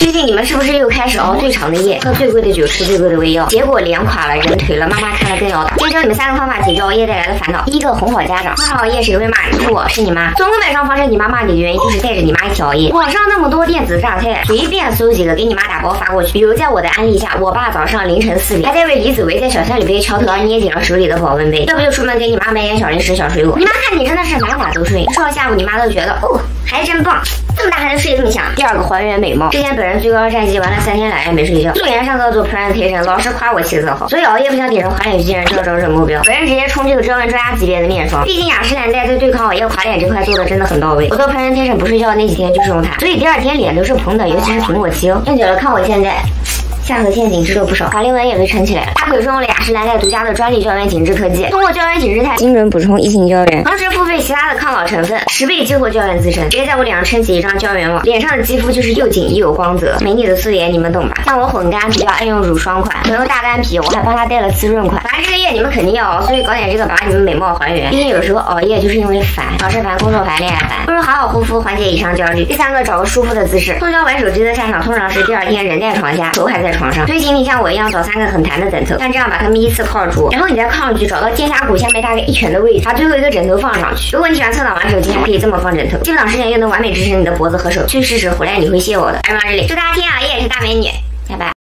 最近你们是不是又开始熬最长的夜，喝最贵的酒，吃最贵的胃药，结果脸垮了，人颓了，妈妈看了更要打。今天教你们3个方法解决熬夜带来的烦恼。第一个，哄好家长。骂熬夜谁会骂你？是我，是你妈。总根本上防止你妈骂你的原因就是带着你妈一起熬夜。网上那么多电子榨菜，随便搜几个给你妈打包发过去。比如在我的安利下，我爸早上凌晨4点还在为李子维在小巷里被乔特儿捏紧了手里的保温杯，要不就出门给你妈买点小零食、小水果。你妈看你真的是满打都睡，说到下午你妈都觉得哦还真棒，这么大还能睡得这么香。第二个，还原美貌。之前本人最高战绩玩了3天2夜没睡觉，素颜上课做 presentation， 老师夸我气色好，所以熬夜不想点成华脸巨人，就要找准目标。本人直接冲这个专门专家级别的面霜，毕竟雅诗兰黛在对抗熬夜垮脸这块做的真的很到位。我做 presentation 不睡觉那几天就是用它，所以第2天脸都是蓬的，尤其是苹果肌哦。用久了看我现在。下颌线紧致了不少，法令纹也被撑起来了。大腿是用了雅诗兰黛独家的专利胶原紧致科技，通过胶原紧致肽精准补充异性胶原，同时复配其他的抗老成分，10倍激活胶原自身，直接在我脸上撑起一张胶原网，脸上的肌肤就是又紧又有光泽。美女的素颜你们懂吧？像我混干比较爱用乳霜款，朋友大干皮我还帮他带了滋润款。反正这个夜你们肯定要熬，所以搞点这个把你们美貌还原。毕竟有时候熬夜就是因为烦，考试烦、工作烦、恋爱烦，不如好好护肤，缓解以上焦虑。第3个，找个舒服的姿势。通宵玩手机的下场通常是第2天人在床下，头还在床上，推行你像我一样找3个很弹的枕头，像这样把它们依次靠住，然后你再靠上去，找到肩胛骨下面大概1拳的位置，把最后一个枕头放上去。如果你喜欢侧躺玩手机，还可以这么放枕头，基本上时间又能完美支撑你的脖子和手。去试试，回来你会谢我的。艾玛这里，祝大家天啊夜也是大美女，拜拜。